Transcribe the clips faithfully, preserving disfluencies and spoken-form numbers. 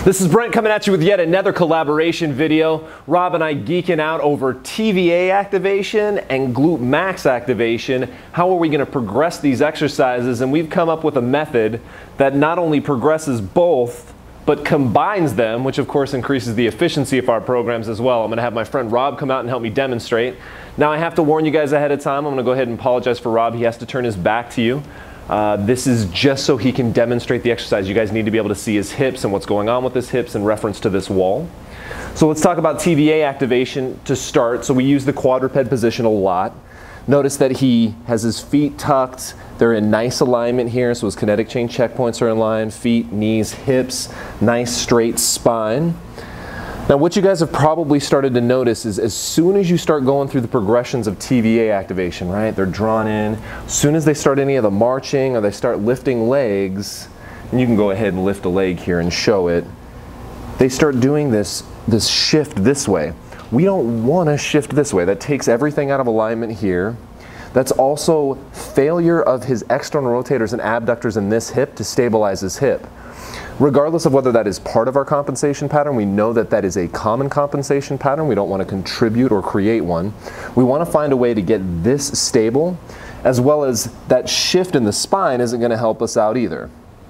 This is Brent coming at you with yet another collaboration video. Rob and I geeking out over T V A activation and glute max activation. How are we going to progress these exercises? And we've come up with a method that not only progresses both, but combines them, which of course increases the efficiency of our programs as well. I'm going to have my friend Rob come out and help me demonstrate. Now I have to warn you guys ahead of time. I'm going to go ahead and apologize for Rob. He has to turn his back to you. Uh, this is just so he can demonstrate the exercise. You guys need to be able to see his hips and what's going on with his hips in reference to this wall. So let's talk about T V A activation to start. So we use the quadruped position a lot. Notice that he has his feet tucked. They're in nice alignment here, so his kinetic chain checkpoints are in line. Feet, knees, hips, nice straight spine. Now what you guys have probably started to notice is as soon as you start going through the progressions of T V A activation, right? They're drawn in. As soon as they start any of the marching or they start lifting legs, and you can go ahead and lift a leg here and show it, they start doing this, this shift this way. We don't want to shift this way. That takes everything out of alignment here. That's also failure of his external rotators and abductors in this hip to stabilize his hip. Regardless of whether that is part of our compensation pattern, we know that that is a common compensation pattern. We don't want to contribute or create one. We want to find a way to get this stable, as well as that shift in the spine isn't going to help us out either.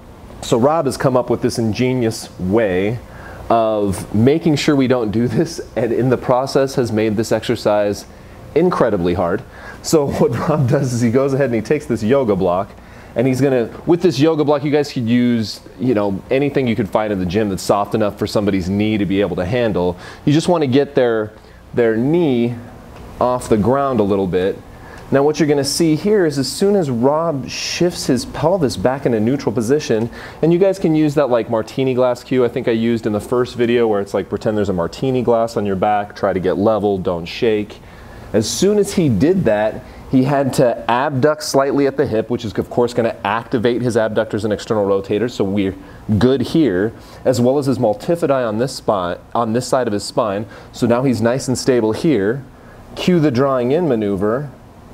So Rob has come up with this ingenious way of making sure we don't do this, and in the process has made this exercise incredibly hard. So what Rob does is he goes ahead and he takes this yoga block, and he's gonna, with this yoga block, you guys could use, you know, anything you could find in the gym that's soft enough for somebody's knee to be able to handle. You just want to get their, their knee off the ground a little bit. Now what you're gonna see here is as soon as Rob shifts his pelvis back in a neutral position, and you guys can use that like martini glass cue I think I used in the first video, where it's like pretend there's a martini glass on your back, try to get level, don't shake. As soon as he did that, he had to abduct slightly at the hip, which is of course going to activate his abductors and external rotators, so we're good here, as well as his multifidi on this spine, on this side of his spine. So now he's nice and stable here. Cue the drawing in maneuver.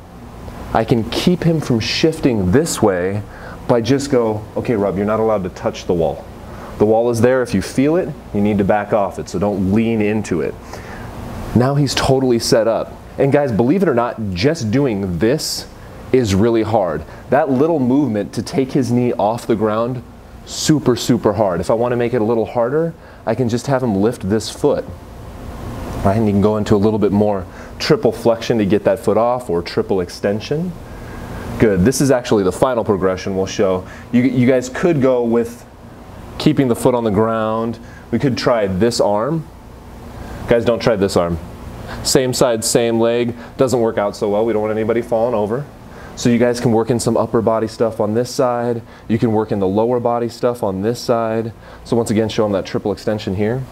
I can keep him from shifting this way by just go, okay Rob, you're not allowed to touch the wall. The wall is there. If you feel it, you need to back off it, so don't lean into it. Now he's totally set up. And guys, believe it or not, just doing this is really hard. That little movement to take his knee off the ground, super, super hard. If I want to make it a little harder, I can just have him lift this foot. Right? And you can go into a little bit more triple flexion to get that foot off, or triple extension. Good. This is actually the final progression we'll show. You, you guys could go with keeping the foot on the ground. We could try this arm. Guys, don't try this arm. Same side, same leg, doesn't work out so well. We don't want anybody falling over. So you guys can work in some upper body stuff on this side. You can work in the lower body stuff on this side. So once again, show them that triple extension here.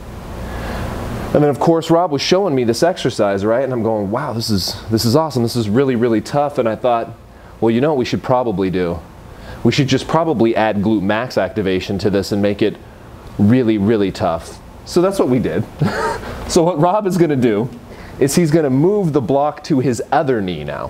And then of course, Rob was showing me this exercise, right? And I'm going, wow, this is, this is awesome. This is really, really tough. And I thought, well, you know what we should probably do? We should just probably add glute max activation to this and make it really, really tough. So that's what we did. So what Rob is going to do is he's going to move the block to his other knee now.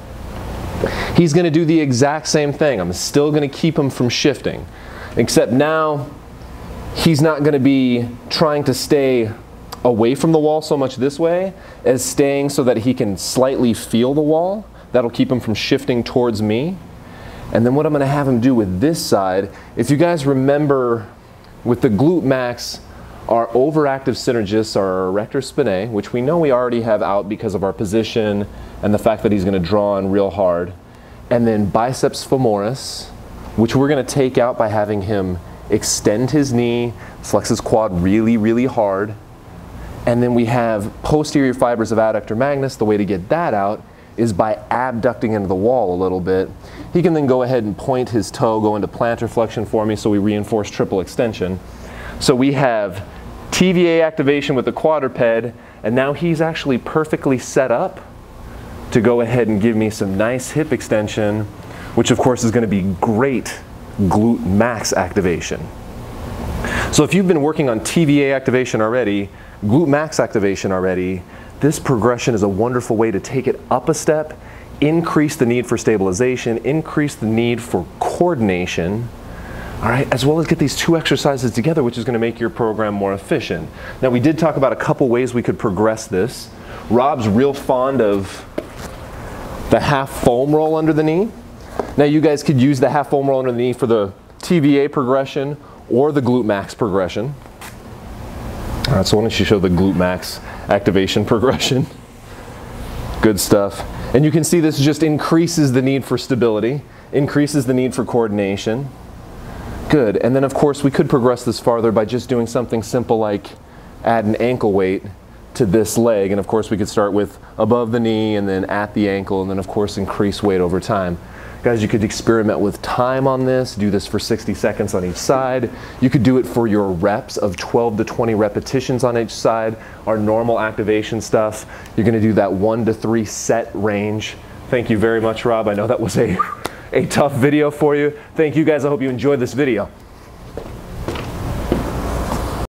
He's going to do the exact same thing. I'm still going to keep him from shifting, except now he's not going to be trying to stay away from the wall so much this way as staying so that he can slightly feel the wall. That'll keep him from shifting towards me. And then what I'm going to have him do with this side, if you guys remember with the glute max, our overactive synergists are our erector spinae, which we know we already have out because of our position and the fact that he's going to draw on real hard. And then biceps femoris, which we're going to take out by having him extend his knee, flex his quad really, really hard. And then we have posterior fibers of adductor magnus. The way to get that out is by abducting into the wall a little bit. He can then go ahead and point his toe, go into plantar flexion for me, so we reinforce triple extension. So we have T V A activation with the quadruped, and now he's actually perfectly set up to go ahead and give me some nice hip extension, which of course is going to be great glute max activation. So if you've been working on T V A activation already, glute max activation already, this progression is a wonderful way to take it up a step, increase the need for stabilization, increase the need for coordination, All right, as well as get these two exercises together, which is going to make your program more efficient. Now, we did talk about a couple ways we could progress this. Rob's real fond of the half foam roll under the knee. Now, you guys could use the half foam roll under the knee for the T V A progression or the glute max progression. All right, so why don't you show the glute max activation progression? Good stuff. And you can see this just increases the need for stability, increases the need for coordination. Good. And then, of course, we could progress this farther by just doing something simple like add an ankle weight to this leg. And, of course, we could start with above the knee and then at the ankle and then, of course, increase weight over time. Guys, you could experiment with time on this, do this for sixty seconds on each side. You could do it for your reps of twelve to twenty repetitions on each side. Our normal activation stuff, you're going to do that one to three set range. Thank you very much, Rob. I know that was a, a tough video for you. Thank you, guys. I hope you enjoyed this video.